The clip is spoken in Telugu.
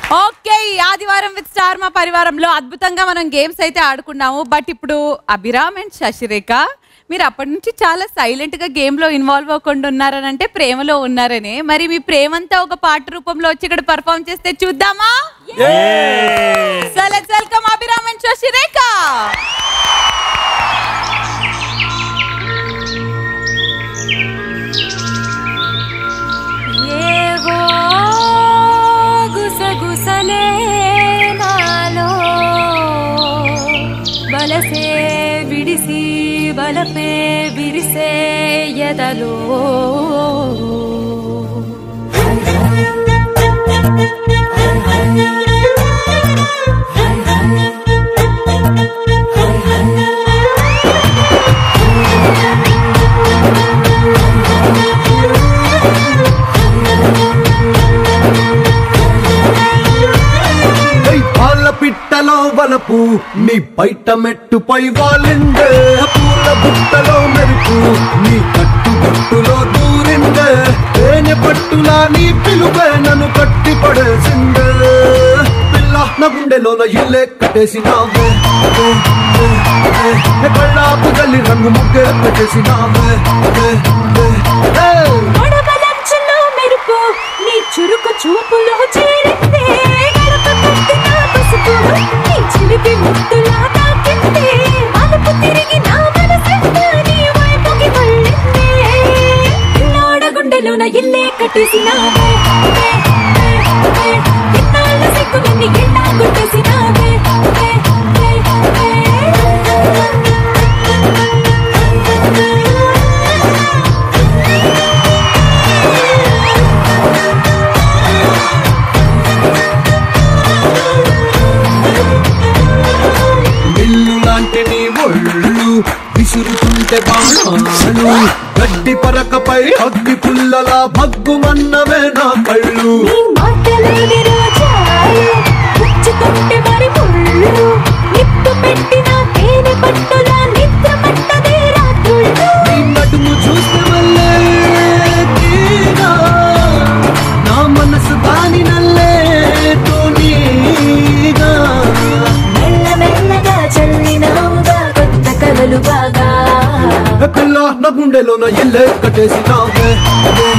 ఓకే, ఆదివారం విత్ స్టార్ మా పరివారంలో అద్భుతంగా మనం గేమ్స్ అయితే ఆడుకున్నాము. బట్ ఇప్పుడు అభిరామ్ అండ్ శశిరేఖ మీరు అప్పటి నుంచి చాలా సైలెంట్ గా గేమ్ లో ఇన్వాల్వ్ అవ్వకుండా ఉన్నారని అంటే ప్రేమలో ఉన్నారనే. మరి మీ ప్రేమంతా ఒక పాట రూపంలో వచ్చి ఇక్కడ పర్ఫార్మ్ చేస్తే చూద్దామా? So let's welcome Abhiram and Sasirekha. గుసగుసలే నాలో బలసే విడిసి బలపే విరిసే ఎదలో పిట్టలో వలపు నీ బయట మెట్టుపై వాలిందే, పూల బుట్టలో మెరుపు నీ కట్టుబట్టులో దూరిందే, తేనె పట్టులా నీ పిలుపే నన్ను కట్టి పడేసిందే. పిల్ల నా గుండెలోన ఇల్లే కట్టేసినావే, కళ్ళాపు గల్లి రంగు ముగ్గే పెట్టేసినావే. మెరుపు నీ చురుకు చూపులో చేరిందే, చిలిపి ముద్దులా తాకిందే, అలుపు తిరిగి నా మనసంతా నీ వైపుకి మళ్ళిందే. పిల్లాడ గుండెలోన ఇల్లే కట్టేసినావే, ఇన్నాళ్ళ సిగ్గులన్నీ ఇలా కొట్టేసినావే. విసురుతుంటే బాణాలు గడ్డి పరకపై అగ్గి పుల్లలా భగ్గుమన్నవే నా కళ్ళు. నీ నడుము చూస్తే వల్లే తీరా నా మనసు దాని నల్లే తోనీగా మెల్లమెల్లగా చల్లినవుగా కొత్త కలలు బాగా. పిల్ల నా గుండెలో నా ఇల్లే కట్టేసినావే.